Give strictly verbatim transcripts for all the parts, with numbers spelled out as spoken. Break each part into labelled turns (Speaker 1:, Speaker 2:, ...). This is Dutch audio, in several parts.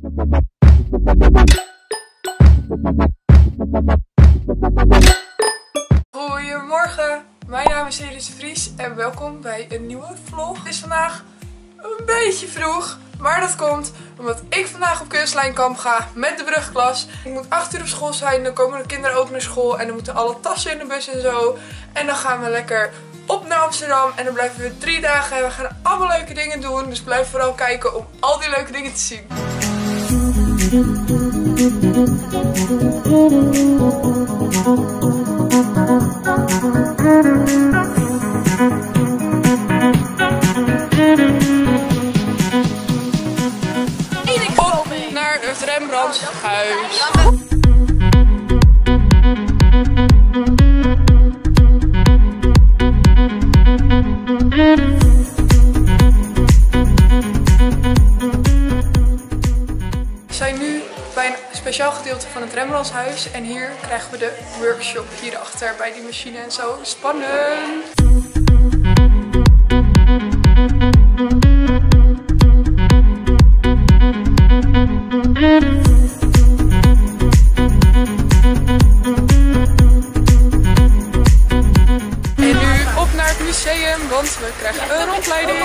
Speaker 1: Goedemorgen, mijn naam is Elis de Vries en welkom bij een nieuwe vlog. Het is vandaag een beetje vroeg, maar dat komt omdat ik vandaag op kunstlijnkamp ga met de brugklas. Ik moet acht uur op school zijn, dan komen de kinderen ook naar school en dan moeten alle tassen in de bus en zo. En dan gaan we lekker op naar Amsterdam en dan blijven we drie dagen en we gaan allemaal leuke dingen doen. Dus blijf vooral kijken om al die leuke dingen te zien. Op naar het Rembrandtshuis. We zijn nu bij een speciaal gedeelte van het Rembrandtshuis en hier krijgen we de workshop hierachter bij die machine en zo. Spannend! En nu op naar het museum, want we krijgen een rondleiding.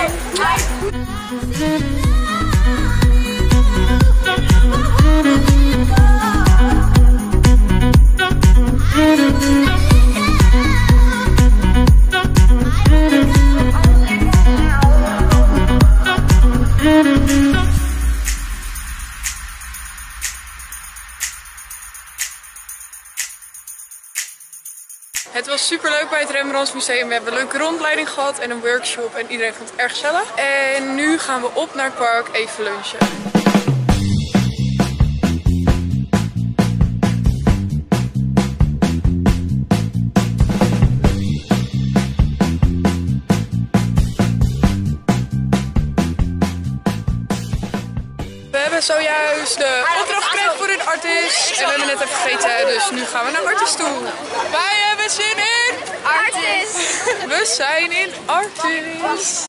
Speaker 1: Het was super leuk bij het Rembrandtsmuseum. We hebben een leuke rondleiding gehad en een workshop en iedereen vond het erg gezellig. En nu gaan we op naar het park even lunchen. We hebben zojuist de opdracht gekregen voor een artist en we hebben net even gegeten, dus nu gaan we naar artist toe. Wij hebben zin in
Speaker 2: Artis!
Speaker 1: We zijn in Artis.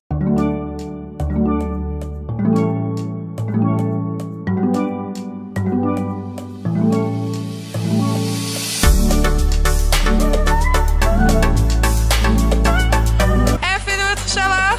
Speaker 1: En vinden we het gezellig?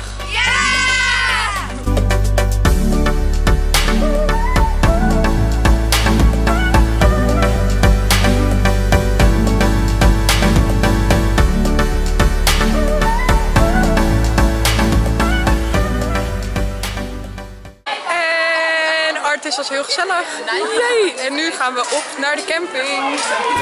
Speaker 1: Het was heel gezellig. Yay! En nu gaan we op naar de camping.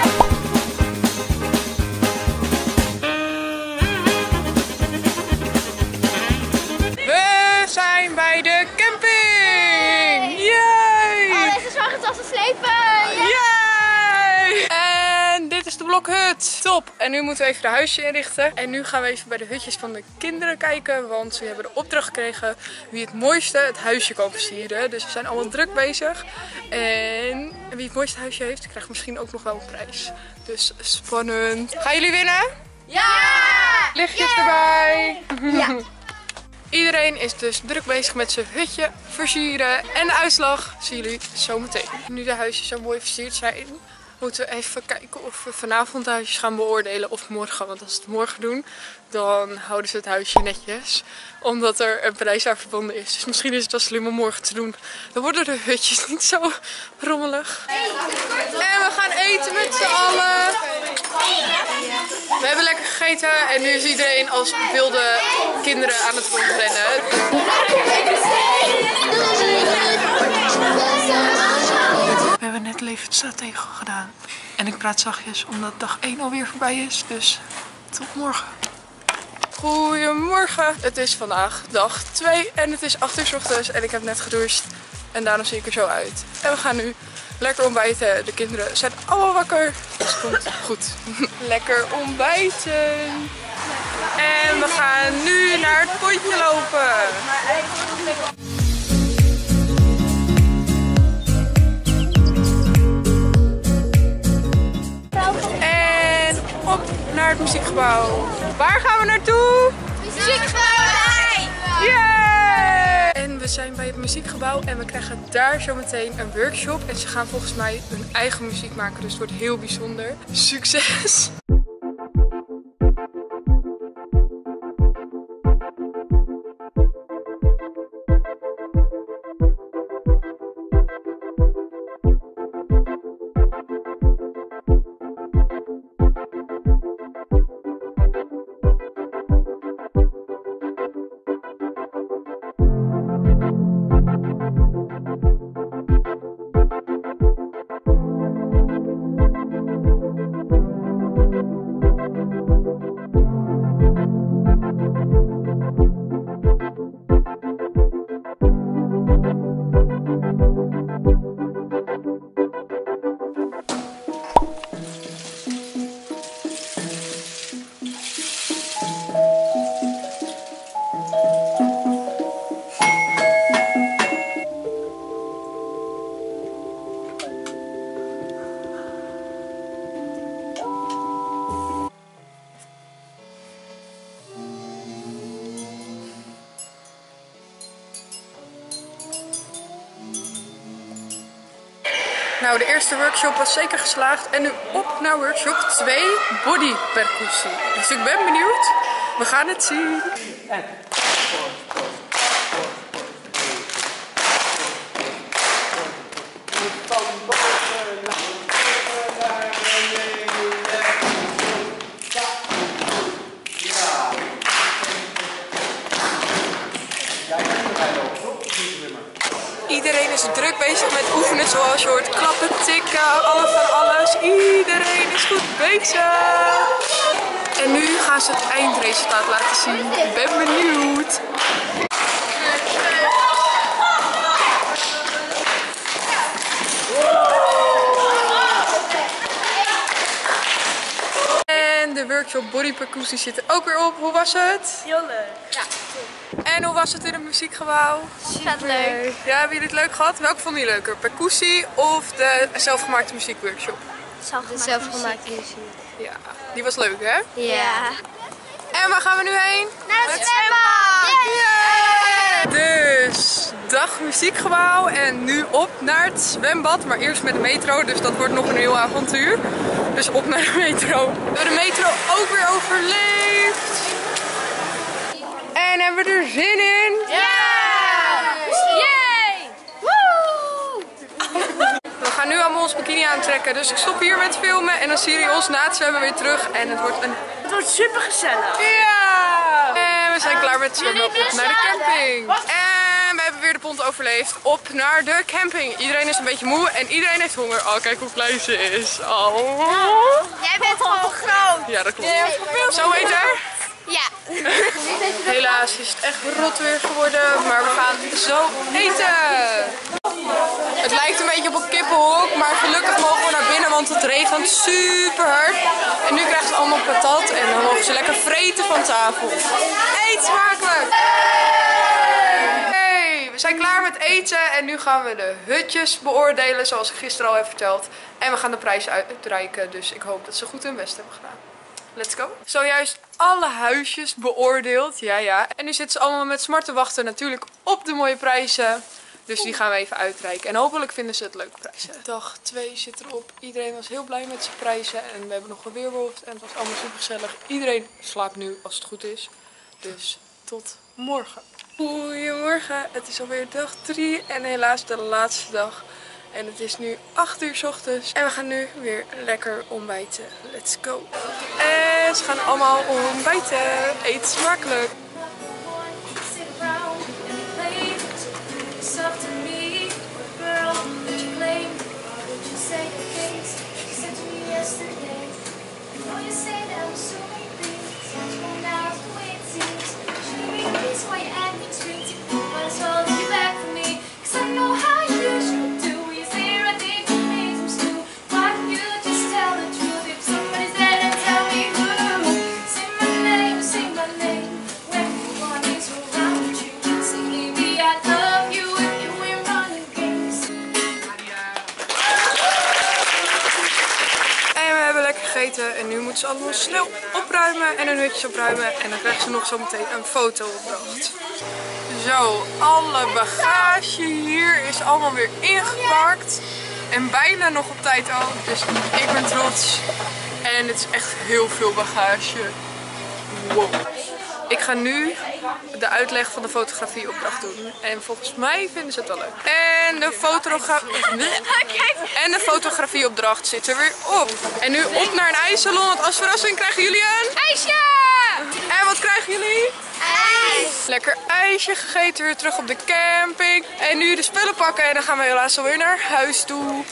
Speaker 1: We zijn bij de camping! Yay!
Speaker 2: Oh, deze is wel het als te slepen!
Speaker 1: Yay! En dit is de blokhut. Top! En nu moeten we even de huisje inrichten. En nu gaan we even bij de hutjes van de kinderen kijken. Want ze hebben de opdracht gekregen wie het mooiste het huisje kan versieren. Dus we zijn allemaal druk bezig. En wie het mooiste huisje heeft, krijgt misschien ook nog wel een prijs. Dus spannend. Gaan jullie winnen?
Speaker 2: Ja!
Speaker 1: Lichtjes erbij.
Speaker 2: Ja.
Speaker 1: Iedereen is dus druk bezig met zijn hutje versieren. En de uitslag zien jullie zo meteen. Nu de huisjes zo mooi versierd zijn, moeten we even kijken of we vanavond de huisjes gaan beoordelen of morgen. Want als we het morgen doen, dan houden ze het huisje netjes. Omdat er een prijs aan verbonden is. Dus misschien is het wel slim om morgen te doen. Dan worden de hutjes niet zo rommelig. En we gaan eten met z'n allen. We hebben lekker gegeten en nu is iedereen als wilde kinderen aan het rondrennen. We hebben net leverstraattegel gedaan. En ik praat zachtjes omdat dag één alweer voorbij is. Dus tot morgen. Goedemorgen. Het is vandaag dag twee en het is acht uur 's ochtends en ik heb net gedoucht. En daarom zie ik er zo uit. En we gaan nu lekker ontbijten. De kinderen zijn allemaal wakker. Dus het komt goed. Lekker ontbijten. En we gaan nu naar het pontje lopen. En op naar het muziekgebouw. Waar gaan we naartoe?
Speaker 2: Muziekgebouw!
Speaker 1: Yeah! En we zijn bij het muziekgebouw en we krijgen daar zometeen een workshop. En ze gaan volgens mij hun eigen muziek maken, dus het wordt heel bijzonder. Succes! Nou, de eerste workshop was zeker geslaagd en nu op naar workshop twee, body percussie. Dus ik ben benieuwd. We gaan het zien. Iedereen is druk bezig met oefenen, zoals je hoort. Klappen, tikken, alles van alles. Iedereen is goed bezig. En nu gaan ze het eindresultaat laten zien. Ik ben benieuwd. En de workshop body percussie zit er ook weer op. Hoe was het?
Speaker 2: Heel leuk. Ja.
Speaker 1: En hoe was het in het muziekgebouw?
Speaker 2: Vet leuk.
Speaker 1: Ja, hebben jullie het leuk gehad? Welke vonden jullie leuker? Percussie of de zelfgemaakte muziekworkshop?
Speaker 2: De zelfgemaakte muziek.
Speaker 1: Ja, die was leuk hè?
Speaker 2: Ja.
Speaker 1: En waar gaan we nu heen?
Speaker 2: Naar het zwembad!
Speaker 1: Yeah! Dus, dag muziekgebouw en nu op naar het zwembad. Maar eerst met de metro, dus dat wordt nog een heel avontuur. Dus op naar de metro. We hebben de metro ook weer overleefd. En hebben we er zin in?
Speaker 2: Ja! Yay! Woe!
Speaker 1: We gaan nu allemaal ons bikini aantrekken, dus ik stop hier met filmen en dan zien jullie ons na het zwemmen weer terug. En het wordt een...
Speaker 2: Het wordt super gezellig.
Speaker 1: Ja! En we zijn klaar met zwemmen, op naar de camping. En we hebben weer de pont overleefd, op naar de camping. Iedereen is een beetje moe en iedereen heeft honger. Oh, kijk hoe klein ze is. Oh.
Speaker 2: Jij bent gewoon groot.
Speaker 1: Ja, dat klopt. Zo heet er?
Speaker 2: Ja.
Speaker 1: Helaas is het echt rot weer geworden, maar we gaan zo eten. Het lijkt een beetje op een kippenhok, maar gelukkig mogen we naar binnen, want het regent super hard. En nu krijgen ze allemaal patat en dan mogen ze lekker vreten van tafel. Eet smakelijk! Hey, we zijn klaar met eten en nu gaan we de hutjes beoordelen, zoals ik gisteren al heb verteld. En we gaan de prijs uitreiken, dus ik hoop dat ze goed hun best hebben gedaan. Let's go. Zojuist alle huisjes beoordeeld. Ja, ja. En nu zitten ze allemaal met smart te wachten natuurlijk op de mooie prijzen. Dus die gaan we even uitreiken. En hopelijk vinden ze het leuke prijzen. Dag twee zit erop. Iedereen was heel blij met zijn prijzen. En we hebben nog een weerwolf. En het was allemaal super gezellig. Iedereen slaapt nu als het goed is. Dus tot morgen. Goedemorgen. Het is alweer dag drie. En helaas de laatste dag. En het is nu acht uur 's ochtends. En we gaan nu weer lekker ontbijten. Let's go. En ze gaan allemaal ontbijten. Eet smakelijk. En nu moeten ze allemaal snel opruimen en hun hutjes opruimen. En dan krijgen ze nog zometeen een foto opdracht. Zo, alle bagage hier is allemaal weer ingepakt. En bijna nog op tijd ook. Dus ik ben trots. En het is echt heel veel bagage. Wow. Ik ga nu de uitleg van de fotografieopdracht doen. En volgens mij vinden ze het wel leuk. En de, fotogra en de fotografieopdracht zit er weer op. En nu op naar een ijssalon. Want als verrassing krijgen jullie een
Speaker 2: ijsje!
Speaker 1: En wat krijgen jullie?
Speaker 2: IJs!
Speaker 1: Lekker ijsje gegeten, weer terug op de camping. En nu de spullen pakken en dan gaan we helaas alweer naar huis toe.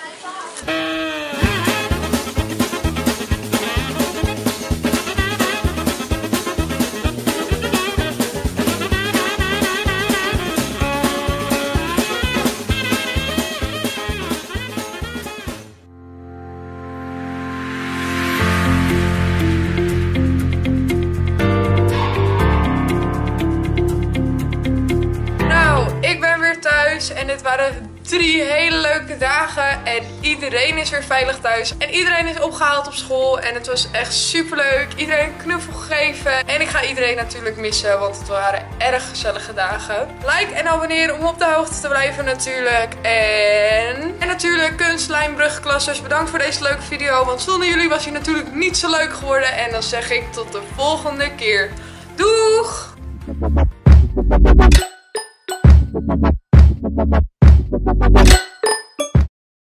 Speaker 1: En dit waren drie hele leuke dagen en iedereen is weer veilig thuis. En iedereen is opgehaald op school en het was echt super leuk. Iedereen een knuffel gegeven. En ik ga iedereen natuurlijk missen, want het waren erg gezellige dagen. Like en abonneer om op de hoogte te blijven natuurlijk. En, en natuurlijk kunstlijnbrugklassers. Bedankt voor deze leuke video, want zonder jullie was hij natuurlijk niet zo leuk geworden. En dan zeg ik tot de volgende keer. Doeg!